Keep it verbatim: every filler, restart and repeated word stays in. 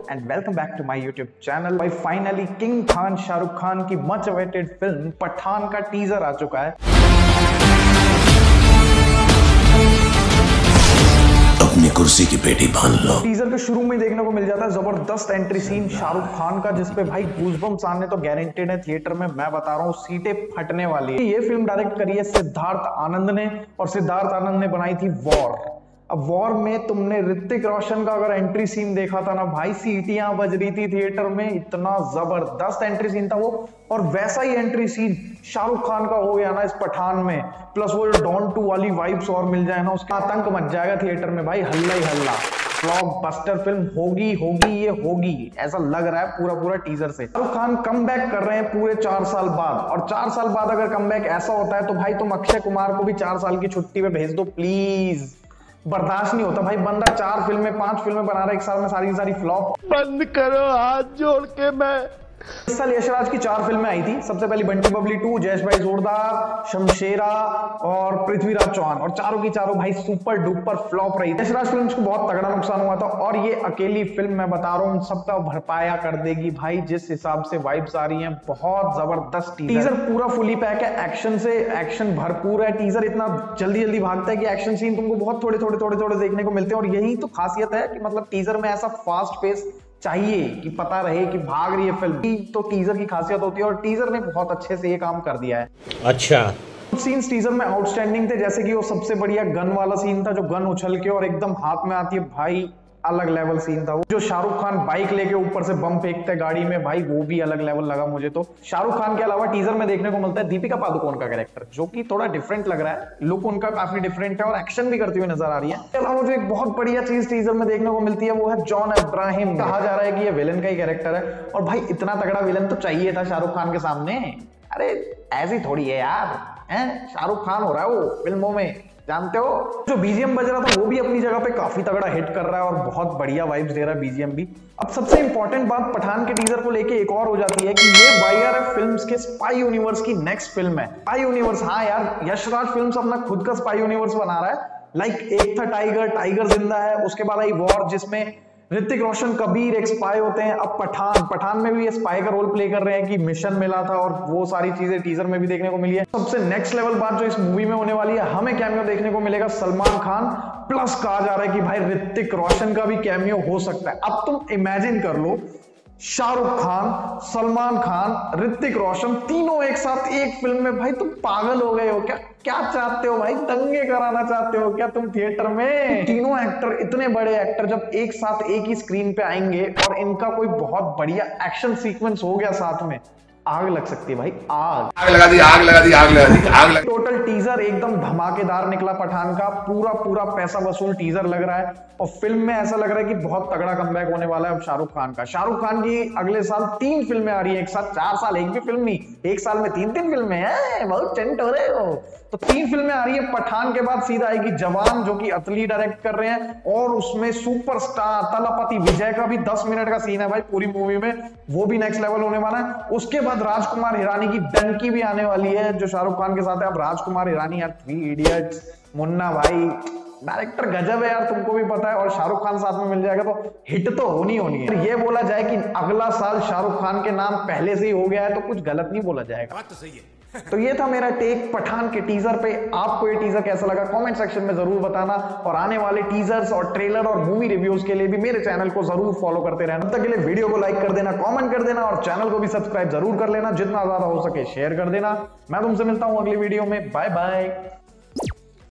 And welcome back to my YouTube channel. भाई finally king Khan Shahrukh Khan की much awaited film Pathan का teaser आ चुका है। अपनी कुर्सी की पेटी बांध लो। टीजर के शुरू में देखने को मिल जाता है जबरदस्त एंट्री सीन शाहरुख खान का, जिसपे भाई गूज़बम्प्स आने तो गारंटेड है थिएटर में। मैं बता रहा हूँ सीटें फटने वाली है। ये फिल्म डायरेक्ट करी है सिद्धार्थ आनंद ने, और सिद्धार्थ आनंद ने बनाई थी वॉर। अब वॉर में तुमने ऋतिक रोशन का अगर एंट्री सीन देखा था ना भाई, सीटियां बज रही थी थिएटर में, इतना जबरदस्त एंट्री सीन था वो। और वैसा ही एंट्री सीन शाहरुख खान का हो गया ना इस पठान में, प्लस वो जो डॉन टू वाली वाइब्स और मिल जाए ना, उसका आतंक मच जाएगा थिएटर में भाई, हल्ला ही हल्ला। ब्लॉकबस्टर फिल्म होगी होगी ये होगी, ऐसा लग रहा है पूरा पूरा टीजर से। शाहरुख खान कम बैक कर रहे हैं पूरे चार साल बाद, और चार साल बाद अगर कम बैक ऐसा होता है तो भाई तुम अक्षय कुमार को भी चार साल की छुट्टी पे भेज दो प्लीज। बर्दाश्त नहीं होता भाई, बंदा चार फिल्में पांच फिल्में बना रहा है एक साल में, सारी सारी फ्लॉप। बंद करो हाथ जोड़ के। मैं इस साल यशराज की चार फिल्में आई थी, सबसे पहली बंटी बबली टू, जयेश भाई जोरदार, शमशेरा और पृथ्वीराज चौहान, और चारों की चारों भाई सुपर डुपर फ्लॉप रही। यशराज फिल्म को बहुत तगड़ा नुकसान हुआ था, और ये अकेली फिल्म मैं बता रहा हूँ सबका भरपाया कर देगी भाई, जिस हिसाब से वाइब्स आ रही हैं। बहुत जबरदस्त टीजर, पूरा फुली पैक है, एक्शन से एक्शन भरपूर है। टीजर इतना जल्दी जल्दी भागता है कि एक्शन सीन तुमको बहुत थोड़े थोड़े थोड़े थोड़े देखने को मिलते हैं, और यही तो खासियत है कि मतलब टीजर में ऐसा फास्ट पेस चाहिए कि पता रहे कि भाग रही है फिल्म, तो टीजर की खासियत होती है, और टीजर ने बहुत अच्छे से ये काम कर दिया है। अच्छा, कुछ सीन्स टीजर में आउटस्टैंडिंग थे, जैसे कि वो सबसे बढ़िया गन वाला सीन था, जो गन उछल के और एकदम हाथ में आती है भाई, अलग लेवल सीन था वो। जो शाहरुख खान बाइक लेके ऊपर से बम फेंकते हैं गाड़ी में भाई, वो भी अलग लेवल लगा मुझे तो। शाहरुख खान के अलावा टीजर में देखने को मिलता है दीपिका पादुकोण का कैरेक्टर, जो कि थोड़ा डिफरेंट लग रहा है, लुक उनका काफी डिफरेंट है और एक्शन भी करती हुई नजर आ रही है। इसके अलावा जो एक बहुत बढ़िया चीज टीजर में देखने को मिलती है वो है जॉन अब्राहिम। कहा जा रहा है कि ये विलन का ही कैरेक्टर है, और भाई इतना तगड़ा विलन तो चाहिए था शाहरुख खान के सामने। अरे ऐसी थोड़ी है यार, हैं शाहरुख खान हो रहा है वो फिल्मों में, जानते हो। जो बीजीएम बज रहा था वो भी अपनी जगह पे काफी तगड़ा हिट कर रहा है, और बहुत बढ़िया वाइब्स दे रहा है बीजीएम भी। अब सबसे इंपॉर्टेंट बात पठान के टीजर को लेके एक और हो जाती है कि ये वाईआरएफ फिल्म्स के स्पाई यूनिवर्स की नेक्स्ट फिल्म है। स्पाई यूनिवर्स, हाँ यार, यशराज फिल्म्स अपना खुद का स्पाई यूनिवर्स बना रहा है। लाइक एक था टाइगर, टाइगर जिंदा है, उसके बाद आई वॉर जिसमें ऋतिक रोशन कबीर एक स्पाई होते हैं। अब पठान, पठान में भी ये स्पाई का रोल प्ले कर रहे हैं कि मिशन मिला था, और वो सारी चीजें टीजर में भी देखने को मिली है। सबसे नेक्स्ट लेवल बात जो इस मूवी में होने वाली है, हमें कैमियो देखने को मिलेगा सलमान खान, प्लस कहा जा रहा है कि भाई ऋतिक रोशन का भी कैमियो हो सकता है। अब तुम इमेजिन कर लो, शाहरुख खान, सलमान खान, ऋतिक रोशन तीनों एक साथ एक फिल्म में, भाई तुम पागल हो गए हो क्या? क्या चाहते हो भाई, दंगे कराना चाहते हो क्या तुम थिएटर में? तीनों एक्टर, इतने बड़े एक्टर जब एक साथ एक ही स्क्रीन पे आएंगे और इनका कोई बहुत बढ़िया एक्शन सीक्वेंस हो गया साथ में, आग लग सकती है भाई, आग आग लगा दी, आग लगा दी, आग लगा दी, आग लगा। टोटल टीजर एकदम धमाकेदार निकला पठान का, पूरा पूरा पैसा वसूल टीजर लग रहा है, और फिल्म में ऐसा लग रहा है कि बहुत तगड़ा कमबैक होने वाला है अब शाहरुख खान का। शाहरुख खान की अगले साल तीन फिल्में आ रही है एक साथ, चार साल एक भी फिल्म नहीं, एक साल में तीन तीन फिल्में हैं, बहुत टेंट हो रहे हो। तो तीन फिल्में आ रही है, पठान के बाद सीधा आएगी जवान, जो कि अतली डायरेक्ट कर रहे हैं, और उसमें सुपरस्टार तलपति विजय का भी दस मिनट का सीन है भाई पूरी मूवी में, वो भी नेक्स्ट लेवल होने वाला है। उसके बाद राजकुमार हिरानी की डंकी भी आने वाली है जो शाहरुख खान के साथ है। अब राजकुमार हिरानी यार, थ्री इडियट्स, मुन्ना भाई, डायरेक्टर गजब है यार, तुमको भी पता है, और शाहरुख खान साथ में मिल जाएगा तो हिट तो होनी होनी है। ये बोला जाए कि अगला साल शाहरुख खान के नाम पहले से ही हो गया है तो कुछ गलत नहीं बोला जाएगा। बात तो सही है। तो ये था मेरा टेक पठान के टीजर पे। आपको ये टीजर कैसा लगा कमेंट सेक्शन में जरूर बताना, और आने वाले टीजर्स और ट्रेलर और मूवी रिव्यूज के लिए भी मेरे चैनल को जरूर फॉलो करते रहना। तब तक के लिए वीडियो को लाइक कर देना, कमेंट कर देना, और चैनल को भी सब्सक्राइब जरूर कर लेना, जितना ज्यादा हो सके शेयर कर देना। मैं तुमसे मिलता हूं अगली वीडियो में, बाय बाय।